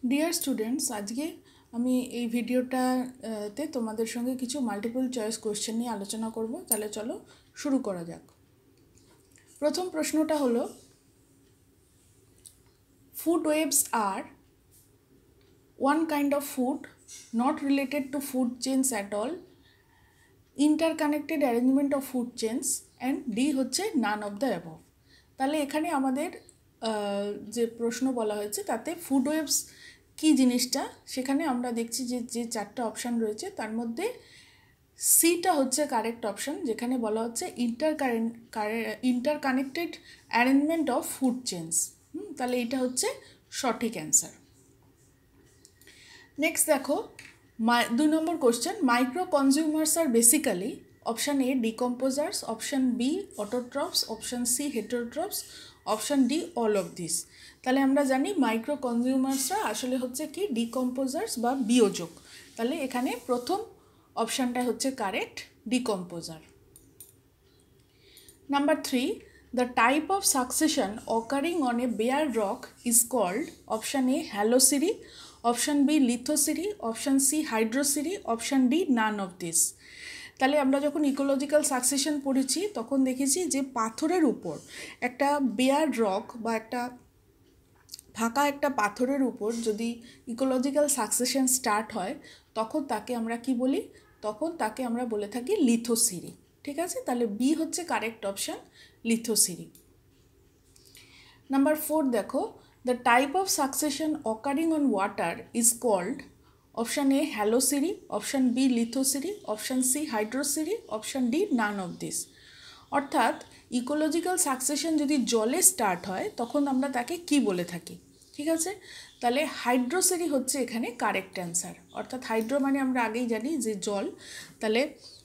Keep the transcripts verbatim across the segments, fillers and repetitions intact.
Dear students, আজকে আমি এই ভিডিওটাতে তোমাদের সঙ্গে কিছু মাল্টিপল চয়েস কোয়েশ্চেন নিয়ে আলোচনা করব। তাহলে চলো শুরু করা যাক। প্রথম প্রশ্নটা হলো, food webs are one kind of food not related to food chains at all, interconnected arrangement of food chains, and D হচ্ছে নান অফ দ্য অ্যাবভ। তাহলে এখানে আমাদের যে প্রশ্ন বলা হয়েছে তাতে ফুড ওয়েবস কী জিনিসটা, সেখানে আমরা দেখছি যে যে চারটা অপশান রয়েছে তার মধ্যে সিটা হচ্ছে কারেক্ট অপশান, যেখানে বলা হচ্ছে intercurrent interconnected arrangement of food chains. তাহলে এটা হচ্ছে সঠিক অ্যান্সার। নেক্সট দেখো, দুই number question, micro consumers are basically option A decomposers, option B autotrophs, option C heterotrophs, option D all of this. তাহলে আমরা জানি মাইক্রো কনজিউমার্সরা আসলে হচ্ছে কি ডিকম্পোজার্স বা বিয়োজক। তাহলে এখানে প্রথম অপশানটা হচ্ছে correct, decomposer. Number three, the type of succession occurring on a bare rock is called option A halocere, option B lithocere, option C hydrocere, option D none of this. তাহলে আমরা যখন ইকোলজিক্যাল সাকসেশন পড়েছি তখন দেখেছি যে পাথরের উপর একটা বেয়ার রক বা একটা ফাঁকা একটা পাথরের উপর যদি ইকোলজিক্যাল সাকসেশন স্টার্ট হয় তখন তাকে আমরা কি বলি, তখন তাকে আমরা বলে থাকি লিথোসিরি। ঠিক আছে, তাহলে বি হচ্ছে correct option, lithosere. Number four দেখো, the type of succession occurring on water is called option A halosere, option B lithosere, option C hydrosere, option D none of this. অর্থাৎ ইকোলজিক্যাল সাকসেশন যদি জলে start হয় তখন আমরা তাকে কি বলে থাকি। ঠিক আছে, তাহলে হাইড্রোসিরি হচ্ছে এখানে কারেক্ট অ্যান্সার। অর্থাৎ হাইড্রো মানে আমরা আগেই জানি যে জল, তাহলে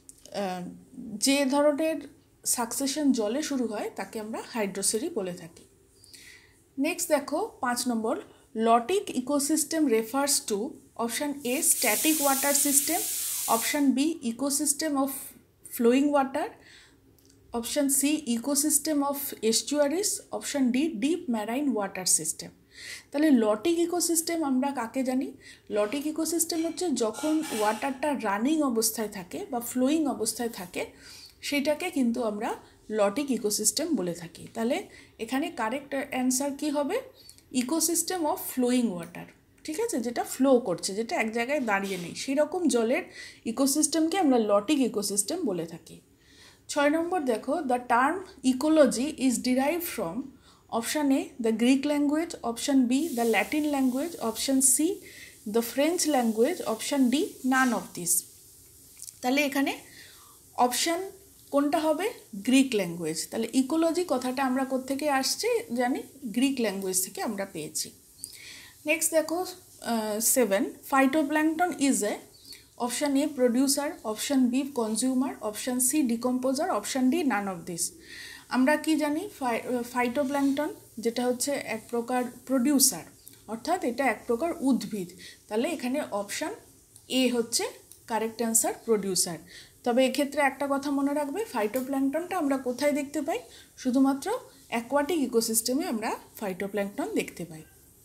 যে ধরনের সাকসেশন জলে শুরু হয় তাকে আমরা হাইড্রোসিরি বলে থাকি। নেক্সট দেখো পাঁচ number, lotic ecosystem refers to option A static water system, option B ecosystem of flowing water, option C ecosystem of estuaries, option D deep marine water system. তাহলে লটিক ইকোসিস্টেম আমরা কাকে জানি? লটিক ইকোসিস্টেম হচ্ছে যখন ওয়াটারটা running অবস্থায় থাকে বা flowing অবস্থায় থাকে সেটাকে কিন্তু আমরা লটিক ইকোসিস্টেম বলে থাকি। তাহলে এখানে কারেক্ট অ্যান্সার কি হবে? Ecosystem of flowing water. ঠিক আছে, যেটা ফ্লো করছে, যেটা এক জায়গায় দাঁড়িয়ে নেই, সেই রকম জলের ইকোসিস্টেমকে আমরা লটিক ইকোসিস্টেম বলে থাকি। ছয় নম্বর দেখো, the term ecology is derive from option A the Greek language, option B the Latin language, option C the French language, option D none of this. তাহলে এখানে অপশান কোনটা হবে? Greek language. তাহলে ecology কথাটা আমরা কোত্থেকে আসছে জানি, গ্রিক ল্যাঙ্গুয়েজ থেকে আমরা পেয়েছি। নেক্সট দেখো seven, phytoplankton is a option A producer, option B consumer, option C decomposer, option D none of this. আমরা কি জানি, ফাইটোপ্ল্যাঙ্কটন যেটা হচ্ছে এক প্রকার প্রডিউসার, অর্থাৎ এটা এক প্রকার উদ্ভিদ। তাহলে এখানে অপশান এ হচ্ছে কারেক্ট অ্যান্সার, প্রডিউসার। তবে এক্ষেত্রে একটা কথা মনে রাখবে, ফাইটোপ্ল্যাঙ্কটনটা আমরা কোথায় দেখতে পাই? শুধুমাত্র অ্যাকোয়াটিক ইকোসিস্টেমে আমরা ফাইটোপ্ল্যাঙ্কটন দেখতে পাই।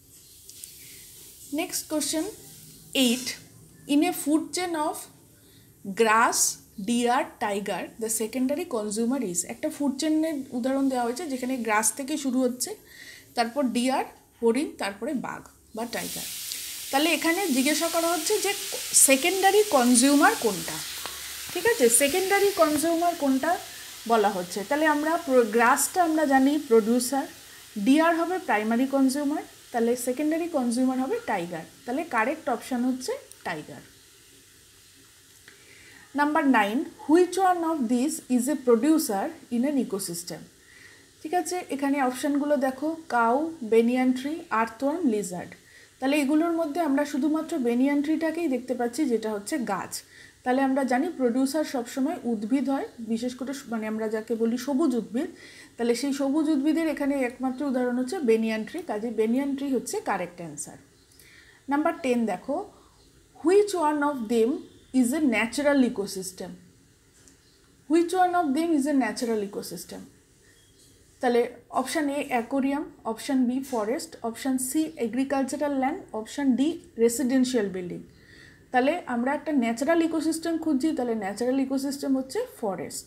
Next question eight, in a food chain of grass, deer, tiger the secondary consumer is. একটা ফুড চেনের উদাহরণ দেওয়া হয়েছে যেখানে গ্রাস থেকে শুরু হচ্ছে, তারপর ডিয়ার, হরিণ, তারপরে বাঘ বা টাইগার। তাহলে এখানে জিজ্ঞাসা করা হচ্ছে যে সেকেন্ডারি কনজিউমার কোনটা। ঠিক আছে, সেকেন্ডারি কনজিউমার কোনটা বলা হচ্ছে। তাহলে আমরা গ্রাসটা আমরা জানি প্রডিউসার, ডিয়ার হবে প্রাইমারি কনজিউমার, তাহলে সেকেন্ডারি কনজিউমার হবে টাইগার। তাহলে কারেক্ট অপশান হচ্ছে tiger. Number nine, which one of this is a producer in an ecosystem. ঠিক আছে, এখানে অপশানগুলো দেখো, cow, banyan tree, earthworm, lizard. তাহলে এগুলোর মধ্যে আমরা শুধুমাত্র বেনিয়ান ট্রিটাকেই দেখতে পাচ্ছি, যেটা হচ্ছে গাছ। তাহলে আমরা জানি প্রডিউসার সবসময় উদ্ভিদ হয়, বিশেষ করে মানে আমরা যাকে বলি সবুজ উদ্ভিদ। তাহলে সেই সবুজ উদ্ভিদের এখানে একমাত্র উদাহরণ হচ্ছে বেনিয়ান ট্রি, কাজে বেনিয়ান ট্রি হচ্ছে কারেক্ট অ্যান্সার। নাম্বার টেন দেখো, which one of them is a natural ecosystem. Which one of them is a natural ecosystem? তাহলে option A aquarium, option B forest, option C agricultural land, option D residential building. তাহলে আমরা একটা natural ecosystem খুঁজছি, তাহলে natural ecosystem হচ্ছে forest.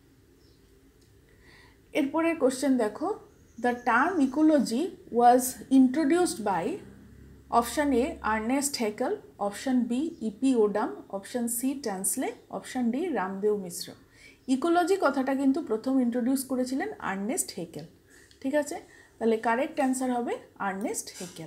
এরপরের question দেখো, the term ecology was introduced by option A Ernest Haeckel, option B E P Odum, option C Tansley, option D Ramdeo Mishra. Ecology কথাটা কিন্তু প্রথম ইন্ট্রোডিউস করেছিলেন আর্নেস্ট হেকেল। ঠিক আছে, তাহলে কারেক্ট অ্যান্সার হবে Ernest Haeckel.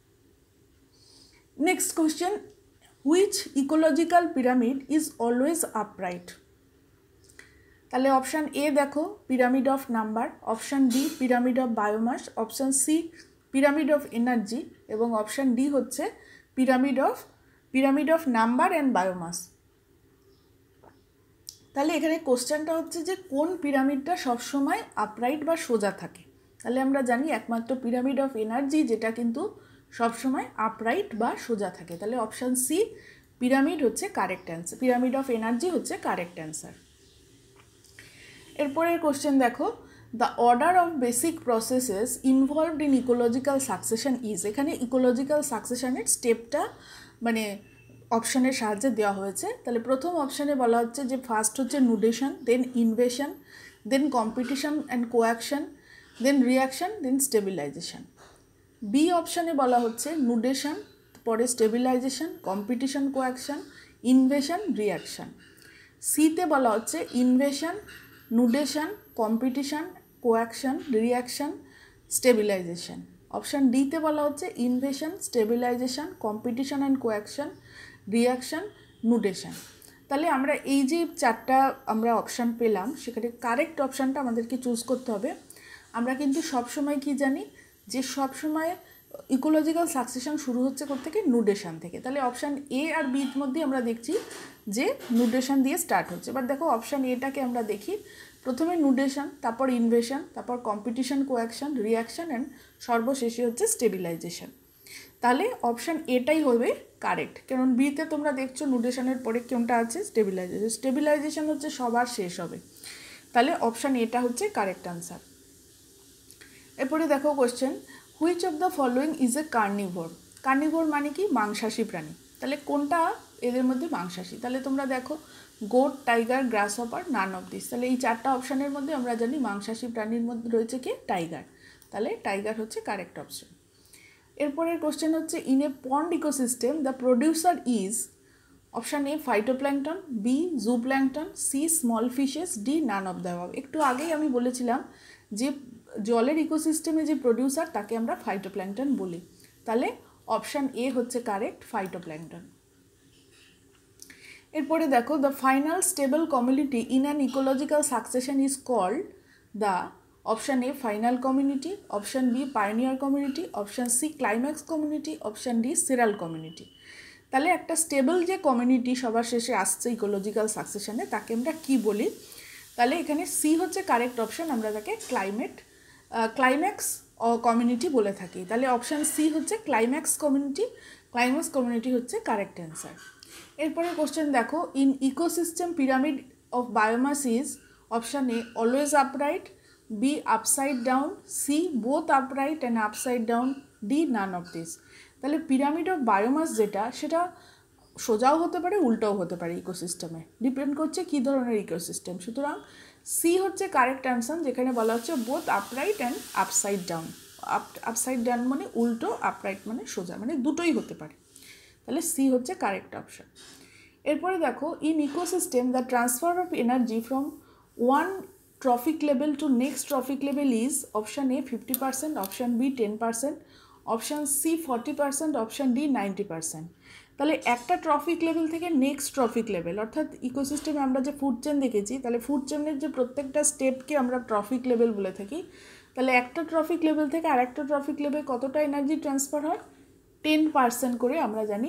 Next question, which ecological pyramid is always upright? তাহলে option A দেখো pyramid of number, option B pyramid of biomass, option C pyramid of energy এবং অপশান ডি হচ্ছে pyramid of pyramid of number and biomass. তাহলে এখানে কোশ্চেনটা হচ্ছে যে কোন পিরামিডটা সবসময় আপরাইট বা সোজা থাকে। তাহলে আমরা জানি একমাত্র পিরামিড অফ এনার্জি যেটা কিন্তু সবসময় আপরাইট বা সোজা থাকে। তাহলে অপশান সি পিরামিড হচ্ছে correct answer, pyramid of energy হচ্ছে কারেক্ট অ্যান্সার। এরপরের কোশ্চেন দেখো, the order of basic processes involved in ecological succession is. এখানে ইকোলজিক্যাল সাকসেশনের স্টেপটা মানে অপশানের সাহায্যে দেওয়া হয়েছে। তাহলে প্রথম অপশানে বলা হচ্ছে যে ফার্স্ট হচ্ছে nudation, then invasion, then competition and coaction, then reaction, then stabilization. B অপশানে বলা হচ্ছে নুডেশন, পরে stabilization, competition coaction, invasion, reaction. সিতে বলা হচ্ছে invasion, nudation, competition, coaction, reaction, stabilization. Option ডিতে বলা হচ্ছে invasion, stabilization, competition and coaction, reaction, nudation. তাহলে আমরা এই যে চারটা আমরা অপশান পেলাম সেখানে কারেক্ট অপশানটা আমাদেরকে চুজ করতে হবে। আমরা কিন্তু সবসময় কি জানি যে সবসময় ইকোলজিক্যাল সাকসেশন শুরু হচ্ছে কোত্থেকে, নুডেশন থেকে। তাহলে অপশান এ আর বির মধ্যে আমরা দেখছি যে নুডেশন দিয়ে স্টার্ট হচ্ছে। এবার দেখো অপশান এটাকে আমরা দেখি, প্রথমে নুডেশন, তারপর ইনভেশন, তারপর কম্পিটিশন কোঅ্যাকশন, রিয়াকশন অ্যান্ড সর্বশেষে হচ্ছে স্টেবিলাইজেশন। তাহলে অপশান এটাই হবে কারেক্ট, কারণ বিতে তোমরা দেখছো নুডেশনের পরে কোনটা আছে, স্টেবিলাইজেশন। স্টেবিলাইজেশন হচ্ছে সবার শেষ হবে। তাহলে অপশান এটা হচ্ছে কারেক্ট আনসার। এরপরে দেখো question, which of the following is a carnivore? Carnivore মানে কি, মাংসাশী প্রাণী। তাহলে কোনটা এদের মধ্যে মাংসাশী? তাহলে তোমরা দেখো goat, tiger, grasshopper, none of this. তাহলে এই চারটা অপশানের মধ্যে আমরা জানি মাংসাশী প্রাণীর মধ্যে রয়েছে কি, টাইগার। তাহলে টাইগার হচ্ছে কারেক্ট অপশন। এরপরের কোশ্চেন হচ্ছে, in a pond ecosystem the producer is option A phytoplankton, B zooplankton, C small fishes, D none of the above. একটু আগেই আমি বলেছিলাম যে জলের ইকোসিস্টেমে যে প্রডিউসার তাকে আমরা ফাইটোপ্ল্যাঙ্কটন বলি। তাহলে অপশান এ হচ্ছে কারেক্ট, ফাইটোপ্ল্যাঙ্কটন। এরপরে দেখো, the final stable community in an ecological succession is called the option A final community, option B pioneer community, option C climax community, option D seral community. তাহলে একটা stable যে community সবার শেষে আসছে ecological সাকসেশনে তাকে আমরা কি বলি? তাহলে এখানে সি হচ্ছে কারেক্ট অপশান, আমরা তাকে ক্লাইমেট ক্লাইম্যাক্স কমিউনিটি বলে থাকি। তাহলে অপশান সি হচ্ছে ক্লাইম্যাক্স কমিউনিটি, ক্লাইম্যাক্স কমিউনিটি হচ্ছে কারেক্ট অ্যান্সার। এরপরে কোশ্চেন দেখো, in ecosystem pyramid of biomass is option A always upright, B upside down, C both upright and upside down, D none of this. তাহলে pyramid of biomass যেটা সেটা সোজাও হতে পারে উল্টাও হতে পারে, ইকোসিস্টেমে ডিপেন্ড করছে কী ধরনের ইকোসিস্টেম। সুতরাং সি হচ্ছে কারেক্ট অ্যান্সার, যেখানে বলা হচ্ছে both upright and upside down. Up upside down মানে উল্টো, আপরাইট মানে সোজা, মানে দুটোই হতে পারে। তাহলে সি হচ্ছে কারেক্ট অপশান। এরপরে দেখো, in ecosystem the transfer of energy from one trophic level to next trophic level is option A fifty percent, option B ten percent, option C forty percent, option D ninety percent. তাহলে একটা trophic level থেকে next trophic level, অর্থাৎ ইকোসিস্টেমে আমরা যে food chain দেখেছি, তাহলে food চেনের যে প্রত্যেকটা স্টেপকে আমরা ট্রফিক লেভেল বলে থাকি। তাহলে একটা ট্রফিক লেভেল থেকে আরেকটা ট্রফিক লেভেল কতটা এনার্জি ট্রান্সফার হয়? টেন পার্সেন্ট করে আমরা জানি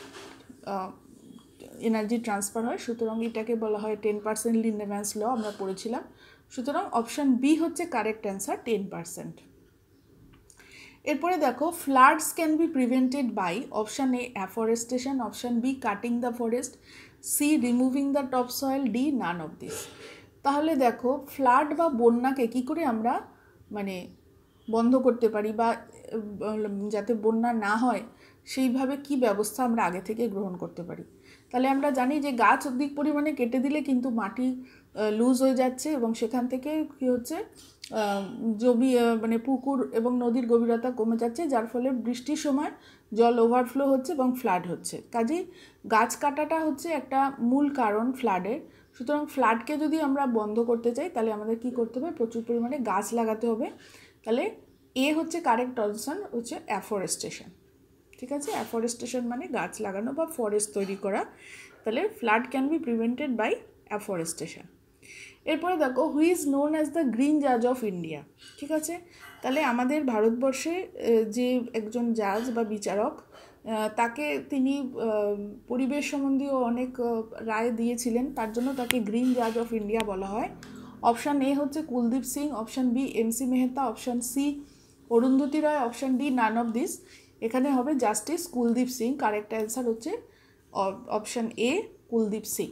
এনার্জি ট্রান্সফার হয়। সুতরাং এটাকে বলা হয় টেন পার্সেন্ট লিন্ডেম্যানস ল, আমরা পড়েছিলাম। সুতরাং অপশান বি হচ্ছে কারেক্ট অ্যান্সার, টেন পার্সেন্ট। এরপরে দেখো, floods can be prevented by option A afforestation, option B cutting the forest, C removing the top soil, D none of this. তাহলে দেখো ফ্লাড বা বন্যাকে কী করে আমরা মানে বন্ধ করতে পারি বা যাতে বন্যা না হয় সেইভাবে কি ব্যবস্থা আমরা আগে থেকে গ্রহণ করতে পারি। তাহলে আমরা জানি যে গাছ অধিক পরিমাণে কেটে দিলে কিন্তু মাটি লুজ হয়ে যাচ্ছে এবং সেখান থেকে কী হচ্ছে, জমি মানে পুকুর এবং নদীর গভীরতা কমে যাচ্ছে, যার ফলে বৃষ্টির সময় জল ওভারফ্লো হচ্ছে এবং ফ্লাড হচ্ছে। কাজেই গাছ কাটাটা হচ্ছে একটা মূল কারণ ফ্লাডের। সুতরাং ফ্লাডকে যদি আমরা বন্ধ করতে চাই তাহলে আমাদের কি করতে হবে, প্রচুর পরিমাণে গাছ লাগাতে হবে। তাহলে এ হচ্ছে কারেক্ট অপশন হচ্ছে অ্যাফরেস্টেশন। ঠিক আছে, অ্যাফরেস্টেশন মানে গাছ লাগানো বা ফরেস্ট তৈরি করা। তাহলে flood can be prevented by afforestation. এরপরে দেখো, who is known as the green জাজ অফ ইন্ডিয়া। ঠিক আছে, তাহলে আমাদের ভারতবর্ষে যে একজন জাজ বা বিচারক, তাকে তিনি পরিবেশ সম্বন্ধীয় অনেক রায় দিয়েছিলেন, তার জন্য তাকে গ্রিন জাজ অফ ইন্ডিয়া বলা হয়। অপশান এ হচ্ছে Kuldeep Singh, option B M C Mehta, option C Arundhati Roy, option D none of this. এখানে হবে justice Kuldeep Singh. Correct answer হচ্ছে অপশান এ কুলদীপ সিং।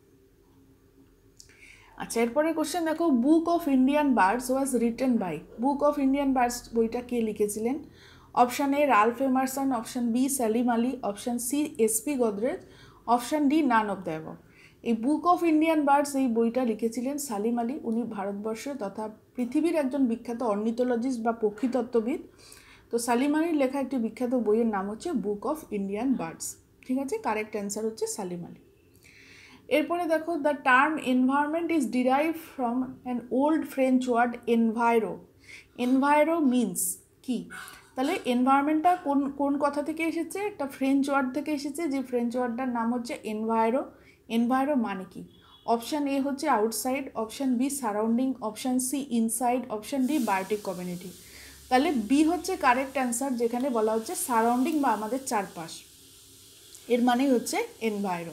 আচ্ছা, এরপরে কোশ্চেন দেখো, book of Indian birds was written by. Book of Indian birds বইটা কে লিখেছিলেন? Option A Ralph Emerson, option B Salim Ali, option C S P Godrej, option D none of the above. এই বুক of Indian birds এই বইটা লিখেছিলেন সালিম আলী। উনি ভারতবর্ষের তথা পৃথিবীর একজন বিখ্যাত অর্নিথোলজিস্ট বা পক্ষীতত্ত্ববিদ। তো সালিম আলীর লেখা একটি বিখ্যাত বইয়ের নাম হচ্ছে বুক অফ ইন্ডিয়ান বার্ডস। ঠিক আছে, কারেক্ট অ্যান্সার হচ্ছে সালিম আলী। এরপরে দেখো, the term environment is derive from an old French word enviro. Enviro means কি? তাহলে এনভায়রনমেন্টটা কোন কোন কথা থেকে এসেছে? একটা ফ্রেঞ্চ ওয়ার্ড থেকে এসেছে, যে ফ্রেঞ্চ ওয়ার্ডটার নাম হচ্ছে এনভায়রো। এনভায়রো মানে কি? অপশান এ হচ্ছে outside, option B surrounding, option C inside, option D biotic community. তাহলে বি হচ্ছে কারেক্ট অ্যান্সার, যেখানে বলা হচ্ছে সারাউন্ডিং বা আমাদের চারপাশ, এর মানেই হচ্ছে এনভায়রো।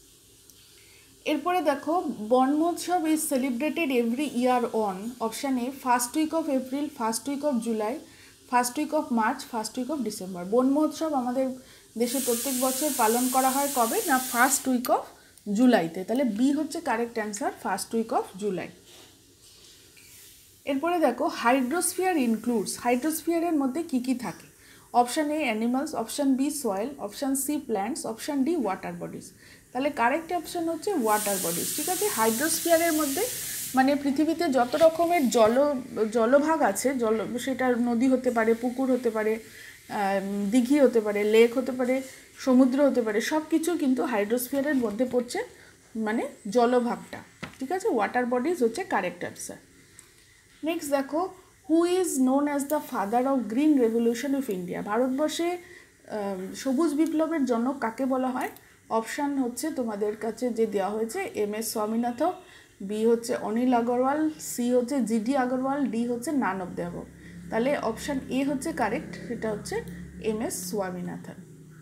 এরপরে দেখো, Van Mahotsav is celebrated every year on. Option A first week of April, first week of July, first week of March, first week of December. Van Mahotsav আমাদের দেশে প্রত্যেক বছর পালন করা হয় কবে না? ফার্স্ট উইক অফ জুলাইতে। তাহলে বি হচ্ছে correct answer, first week of July. এরপরে দেখো, হাইড্রোস্ফিয়ার ইনক্লুডস। হাইড্রোস্ফিয়ারের মধ্যে কি কি থাকে? Option A animals, option B soil, option C plants, option D water bodies. তাহলে কারেক্ট অপশান হচ্ছে ওয়াটার বডিজ। ঠিক আছে, হাইড্রোস্ফিয়ারের মধ্যে মানে পৃথিবীতে যত রকমের জল জলভাগ আছে, জল সেটা নদী হতে পারে, পুকুর হতে পারে, দিঘি হতে পারে, লেক হতে পারে, সমুদ্র হতে পারে, সব কিছু কিন্তু হাইড্রোস্ফিয়ারের মধ্যে পড়ছে, মানে জলভাগটা। ঠিক আছে, ওয়াটার বডিজ হচ্ছে কারেক্ট অ্যান্সার। নেক্সট দেখো, who is known as the father of green revolution of India. ভারতবর্ষে সবুজ বিপ্লবের জনক কাকে বলা হয়? অপশান হচ্ছে তোমাদের কাছে যে দেওয়া হয়েছে, এম এস স্বামীনাথন, বি হচ্ছে অনিল আগরওয়াল, সি হচ্ছে জিডি আগরওয়াল, ডি হচ্ছে নান অফ দ্য অ্যাবভ। তাহলে অপশান এ হচ্ছে কারেক্ট, সেটা হচ্ছে এম এস স্বামীনাথন।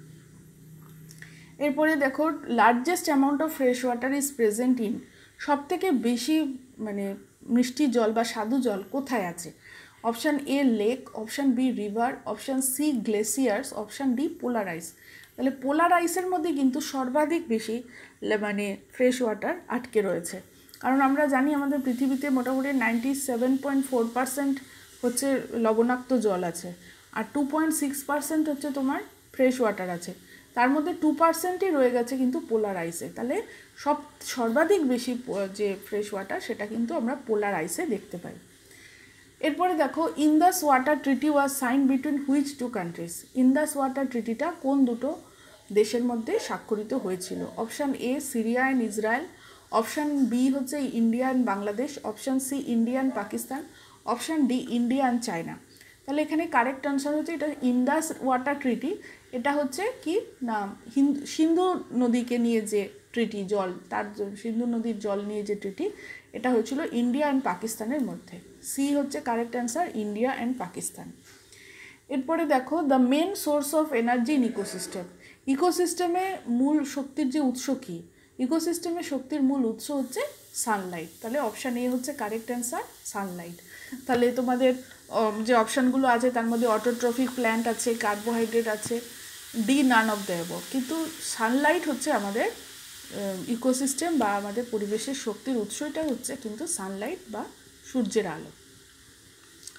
এরপরে দেখো, largest amount of fresh water is present in. সব থেকে বেশি মানে মিষ্টি জল বা স্বাদু জল কোথায় আছে? Option A lake, option B river, option C glaciers, option D polar ice. তাহলে পোলার আইসের মধ্যে কিন্তু সর্বাধিক বেশি মানে ফ্রেশ ওয়াটার আটকে রয়েছে, কারণ আমরা জানি আমাদের পৃথিবীতে মোটামুটি ninety seven point four percent হচ্ছে লবণাক্ত জল আছে, আর টু পয়েন্ট সিক্স পার্সেন্ট হচ্ছে তোমার ফ্রেশ ওয়াটার আছে। তার মধ্যে টু পার্সেন্টই রয়ে গেছে কিন্তু পোলার আইসে। তাহলে সব সর্বাধিক বেশি যে ফ্রেশ ওয়াটার সেটা কিন্তু আমরা পোলার আইসে দেখতে পাই। এরপরে দেখো, Indus water treaty was sign between which two countries. Indus water ট্রিটিটা কোন দুটো দেশের মধ্যে স্বাক্ষরিত হয়েছিল? Option A Syria and Israel, option B হচ্ছে India and Bangladesh, option C India and Pakistan, option D India and China. তাহলে এখানে কারেক্ট আনসার হচ্ছে এটা ইন্দাস ওয়াটার ট্রিটি। এটা হচ্ছে কি না, সিন্ধু নদীকে নিয়ে যে ট্রিটি, জল তার সিন্ধু নদীর জল নিয়ে যে ট্রিটি, এটা হয়েছিল ইন্ডিয়া অ্যান্ড পাকিস্তানের মধ্যে। সি হচ্ছে correct answer, India and Pakistan. এরপরে দেখো, the main source of energy in ecosystem. ইকোসিস্টেমে মূল শক্তির যে উৎস কী? ইকোসিস্টেমে শক্তির মূল উৎস হচ্ছে সানলাইট। তাহলে অপশান এ হচ্ছে কারেক্ট অ্যান্সার, সানলাইট। তাহলে তোমাদের যে অপশানগুলো আছে তার মধ্যে অটোট্রফিক প্ল্যান্ট আছে, কার্বোহাইড্রেট আছে, D none of the above. কিন্তু সানলাইট হচ্ছে আমাদের ইকোসিস্টেম বা আমাদের পরিবেশের শক্তির উৎসটা হচ্ছে কিন্তু সানলাইট বা সূর্যের আলো।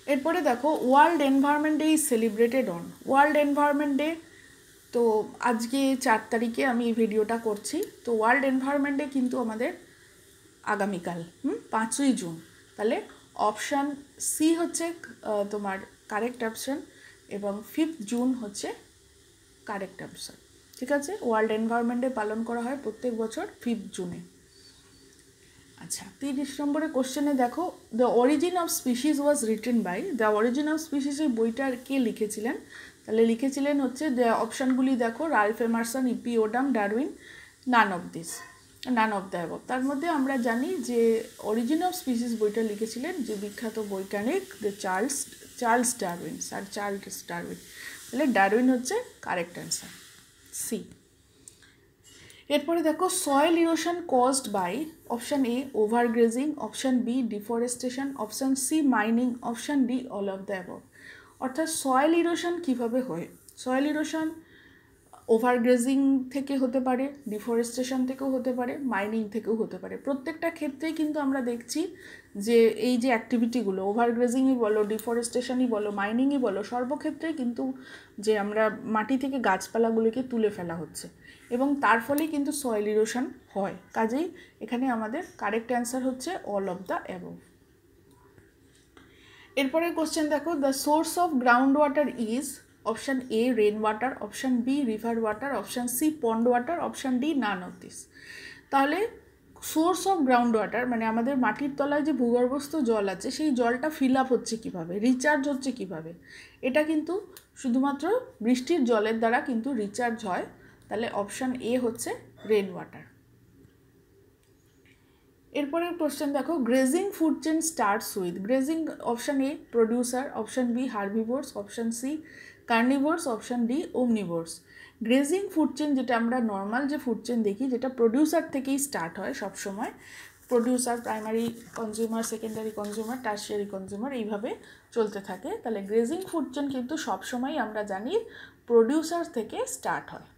এরপরে দেখো world environment day is celebrated on. World environment day তো আজকে চার তারিখে আমি এই ভিডিওটা করছি। তো ওয়ার্ল্ড এনভায়রনমেন্ট ডে কিন্তু আমাদের আগামীকাল হুম পাঁচই জুন। তাহলে অপশান সি হচ্ছে তোমার কারেক্ট অপশান এবং ফিফথ জুন হচ্ছে কারেক্ট অপশান। ঠিক আছে, ওয়ার্ল্ড এনভায়রনমেন্ট ডে পালন করা হয় প্রত্যেক বছর ফিফথ জুনে। আচ্ছা, তিরিশ নম্বরের কোশ্চেনে দেখো, the origin of species was written by. The origin of স্পিসিসের বইটা কে লিখেছিলেন? তাহলে লিখেছিলেন হচ্ছে, অপশানগুলি দেখো, Ralph Emerson, E P Odum, Darwin, none of this, none of the above. তার মধ্যে আমরা জানি যে অরিজিন অফ স্পিসিস বইটা লিখেছিলেন যে বিখ্যাত বৈজ্ঞানিক the Charles Charles Darwin, sir Charles Darwin. তাহলে ডারউইন হচ্ছে কারেক্ট অ্যান্সার, সি। এরপরে দেখো, soil erosion caused by option A overgrazing, option B deforestation, option C mining, option D all of the above. অর্থাৎ সয়েল ইরোশন কীভাবে হয়? Soil erosion ওভারগ্রেজিং থেকে হতে পারে, ডিফরেস্টেশন থেকেও হতে পারে, মাইনিং থেকেও হতে পারে। প্রত্যেকটা ক্ষেত্রেই কিন্তু আমরা দেখছি যে এই যে অ্যাক্টিভিটিগুলো, ওভারগ্রেজিংই বলো, ডিফরেস্টেশনই বলো, মাইনিংই বলো, সর্বক্ষেত্রেই কিন্তু যে আমরা মাটি থেকে গাছপালাগুলোকে তুলে ফেলা হচ্ছে এবং তার ফলে কিন্তু সয়েল ইরোশন হয়। কাজেই এখানে আমাদের কারেক্ট অ্যান্সার হচ্ছে অল অফ দ্য অ্যাবভ। এরপরে কোশ্চেন দেখো, the source of ground water is option A rain water, option B river water, option C pond water, option D none of this. তাহলে source of ground water মানে আমাদের মাটির তলায় যে ভূগর্ভস্থ জল আছে সেই জলটা ফিল আপ হচ্ছে কীভাবে, রিচার্জ হচ্ছে কিভাবে? এটা কিন্তু শুধুমাত্র বৃষ্টির জলের দ্বারা কিন্তু রিচার্জ হয়। তাহলে অপশান এ হচ্ছে রেন ওয়াটার। এরপরের কোশ্চেন দেখো, grazing food chain starts with. Grazing option A producer, option B herbivores, option C carnivores, option D omnivores. Grazing food chain যেটা আমরা নর্মাল যে ফুড চেন দেখি যেটা প্রডিউসার থেকেই স্টার্ট হয় সবসময়, producer, primary consumer, secondary consumer, tertiary consumer, এইভাবে চলতে থাকে। তাহলে গ্রেজিং ফুড চেন কিন্তু সবসময় আমরা জানি প্রডিউসার থেকে স্টার্ট হয়।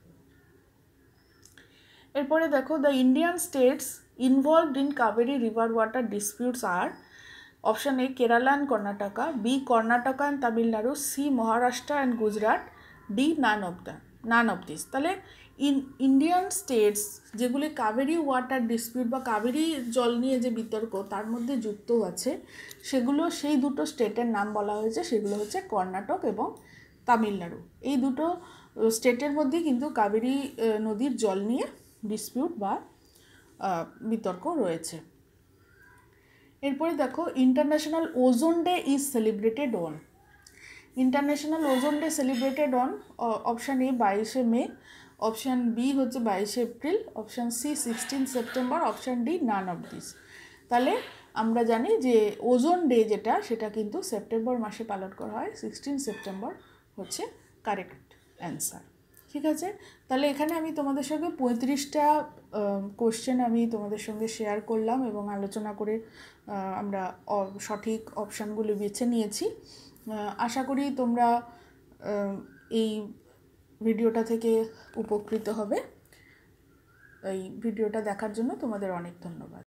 এরপরে দেখো, the Indian states involved in Kaveri river water disputes are option A Kerala and Karnataka, B Karnataka and Tamil Nadu, C Maharashtra and Gujarat, D none of the none of this. তাহলে ইন ইন্ডিয়ান স্টেটস যেগুলি কাবেরি ওয়াটার ডিসপিউট বা কাবেরি জল নিয়ে যে বিতর্ক তার মধ্যে যুক্ত আছে সেগুলো, সেই দুটো স্টেটের নাম বলা হয়েছে, সেগুলো হচ্ছে কর্ণাটক এবং তামিলনাড়ু। এই দুটো স্টেটের মধ্যে কিন্তু কাবেরি নদীর জল নিয়ে ডিসপিউট বা বিতর্ক রয়েছে। এরপরে দেখো, international ozone day is celebrated on. International ozone day celebrated on option A বাইশে মে, অপশান বি হচ্ছে বাইশে April, option C sixteen September, option D none of this. তাহলে আমরা জানি যে ওজোন ডে যেটা সেটা কিন্তু সেপ্টেম্বর মাসে পালন করা হয়, সিক্সটিন সেপ্টেম্বর হচ্ছে কারেক্ট অ্যান্সার। ঠিক আছে, তাহলে এখানে আমি তোমাদের সঙ্গে পঁয়ত্রিশটা কোশ্চেন আমি তোমাদের সঙ্গে শেয়ার করলাম এবং আলোচনা করে আমরা সঠিক অপশানগুলো বেছে নিয়েছি। আশা করি তোমরা এই ভিডিওটা থেকে উপকৃত হবে। এই ভিডিওটা দেখার জন্য তোমাদের অনেক ধন্যবাদ।